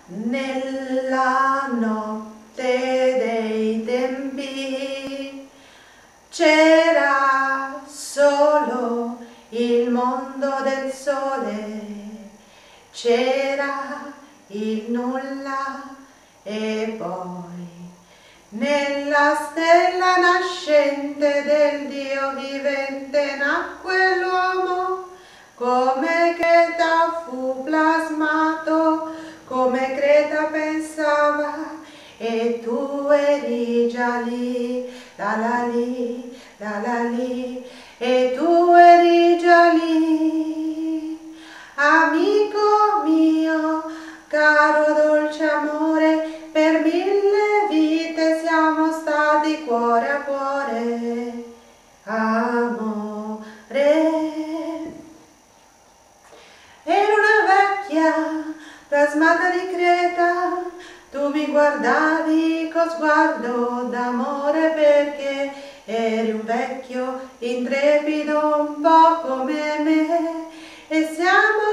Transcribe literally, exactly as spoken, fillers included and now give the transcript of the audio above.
Nella notte dei tempi c'era solo il mondo del sole, c'era il nulla e poi nella stella nascente del Dio vivente nacque l'uomo, come Creta fu plasmato, come Creta pensava, e tu eri già lì, la la lì, la la lì, e tu eri già lì. Amico mio, caro dolce amore, per mille vite siamo stati cuore a cuore, amore. Ero una vecchia plasmata di Creta, tu mi guardavi con sguardo d'amore perché eri un vecchio intrepido un po' come me, e siamo